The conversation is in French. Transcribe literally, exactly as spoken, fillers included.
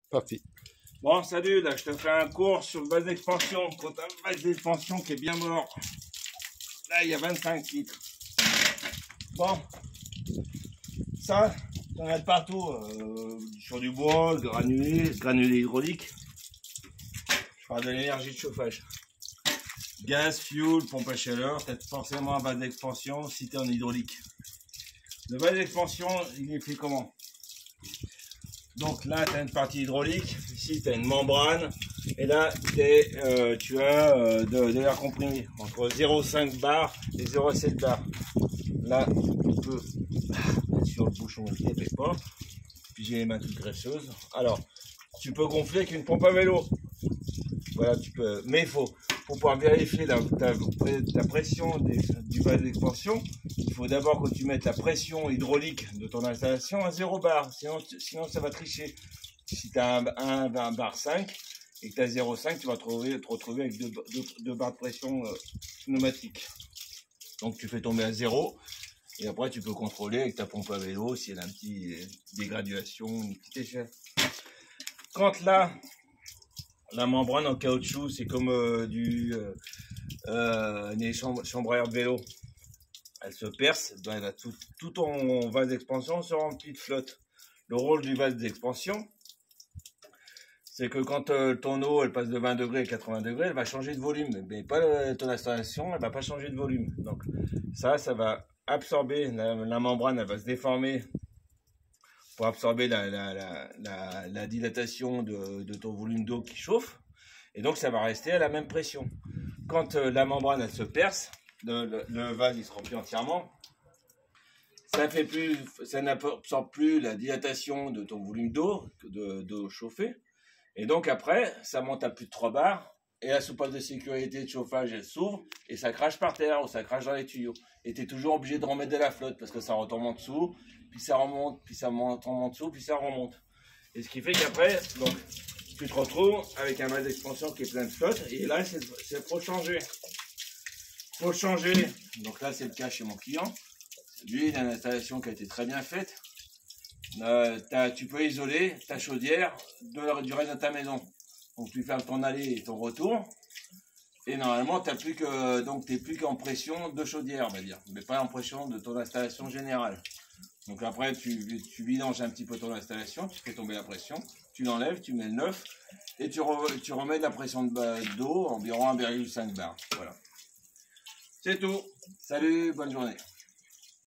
Parti. Bon, salut, là, je te fais un cours sur le base d'expansion. Quand t'as un base d'expansion qui est bien mort, là, il y a vingt-cinq litres. Bon, ça, t'en as de partout, euh, sur du bois, granulé, granulé hydraulique. Je parle de l'énergie de chauffage. Gaz, fuel, pompe à chaleur, t'as forcément un base d'expansion si t'es en hydraulique. Le base d'expansion, il est fait comment? Donc là, tu as une partie hydraulique, ici tu as une membrane, et là es, euh, tu as euh, de, de l'air comprimé, entre zéro virgule cinq bar et zéro virgule sept bar. Là, tu peux, bien sûr le bouchon ne fait pas, puis j'ai les mains toutes graisseuses. Alors, tu peux gonfler avec une pompe à vélo. Voilà, tu peux, mais il faut, pour pouvoir vérifier la, ta, ta pression des, du bas d'expansion, il faut d'abord que tu mettes la pression hydraulique de ton installation à zéro bar, sinon, sinon ça va tricher. Si tu as un, un, un bar cinq et que tu as zéro virgule cinq, tu vas te retrouver, te retrouver avec deux, deux, deux barres de pression euh, pneumatique. Donc tu fais tomber à zéro, et après tu peux contrôler avec ta pompe à vélo si elle a un petit dégradation, une petite échelle. Quand là, la membrane en caoutchouc, c'est comme euh, du euh, euh, des chambres, chambres à air de vélo. Elle se perce, ben elle a tout, tout ton vase d'expansion se remplit de flotte. Le rôle du vase d'expansion, c'est que quand euh, ton eau elle passe de vingt degrés à quatre-vingts degrés, elle va changer de volume. Mais pas euh, ton installation, elle va pas changer de volume. Donc ça, ça va absorber, la, la membrane, elle va se déformer pour absorber la, la, la, la, la dilatation de, de ton volume d'eau qui chauffe, et donc ça va rester à la même pression. Quand euh, la membrane elle se perce, le, le, le vase il se remplit entièrement, ça fait plus, ça n'absorbe plus la dilatation de ton volume d'eau, de, d'eau chauffée, et donc après ça monte à plus de trois bars, et la soupape de sécurité de chauffage elle s'ouvre, et ça crache par terre, ou ça crache dans les tuyaux, et tu es toujours obligé de remettre de la flotte, parce que ça retombe en dessous, puis ça remonte, puis ça monte en dessous, puis ça remonte. Et ce qui fait qu'après, donc, tu te retrouves avec un base d'expansion qui est plein de flotte, et là, c'est faut changer. Faut changer. Donc là, c'est le cas chez mon client. Lui, il a une installation qui a été très bien faite. Euh, tu peux isoler ta chaudière de, du reste de ta maison. Donc tu fermes ton aller et ton retour. Et normalement, tu n'es plus que, donc t'es plus qu'en pression de chaudière, on va dire, mais pas en pression de ton installation générale. Donc après, tu, tu vidanges un petit peu ton installation, tu fais tomber la pression, tu l'enlèves, tu mets le neuf, et tu, re, tu remets de la pression d'eau, environ un virgule cinq bar. Voilà. C'est tout. Salut, bonne journée.